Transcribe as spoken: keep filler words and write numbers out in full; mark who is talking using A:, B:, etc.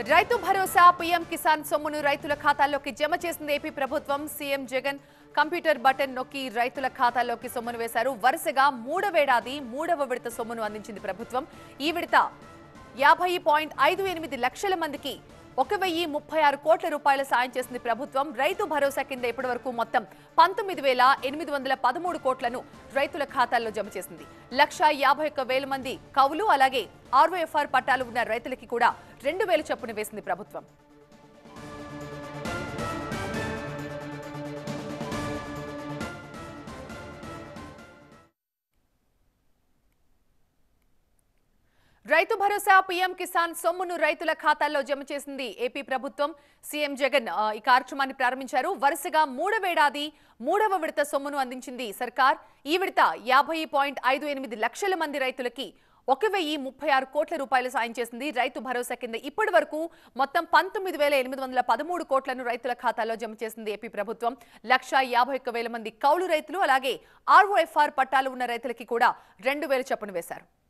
A: Rythu Bharosa PM Kisan సొమ్మును రైతుల ఖాతాల్లోకి జమ చేసింది ఏపీ ప్రభుత్వం. సీఎం జగన్ కంప్యూటర్ బటన్ నొక్కి రైతుల ఖాతాల్లోకి సొమ్మును వేశారు. వరుసగా మూడవేడాది మూడవ విడత సొమ్మును అందించింది ప్రభుత్వం. ఈ విడత యాభై పాయింట్ ఐదు ఎనిమిది లక్షల మందికి ఒక వెయ్యి ముప్పై ఆరు కోట్ల రూపాయల సాయం చేసింది ప్రభుత్వం. రైతు భరోసా కింద ఇప్పటి వరకు మొత్తం పంతొమ్మిది వేల ఎనిమిది వందల పదమూడు కోట్లను రైతుల ఖాతాల్లో జమ చేసింది. లక్ష యాభై ఒక్క వేల మంది కౌలు అలాగే ఆర్ఓఎఫ్ఆర్ పట్టాలు ఉన్న రైతులకి కూడా రెండు వేల చొప్పున వేసింది ప్రభుత్వం. రైతు భరోసా పీఎం కిసాన్ సొమ్మును రైతుల ఖాతాల్లో జమ చేసింది ఏపీ ప్రభుత్వం. సీఎం జగన్ ఈ కార్యక్రమాన్ని ప్రారంభించారు. వరుసగా మూడవేడాది మూడవ విడత సొమ్మును అందించింది సర్కార్. ఈ విడత యాభై పాయింట్ ఐదు ఎనిమిది లక్షల మంది రైతులకి ఒక వెయ్యి ముప్పై ఆరు కోట్ల రూపాయలు సాయం చేసింది. రైతు భరోసా కింద ఇప్పటి వరకు మొత్తం పంతొమ్మిది వేల ఎనిమిది వందల పదమూడు కోట్లను రైతుల ఖాతాలో జమ చేసింది ఏపీ ప్రభుత్వం. లక్ష యాభై ఒక్క వేల మంది కౌలు రైతులు అలాగే ఆర్ఓఎఫ్ఆర్ పట్టాలు ఉన్న రైతులకి కూడా రెండు వేల చొప్పున వేశారు.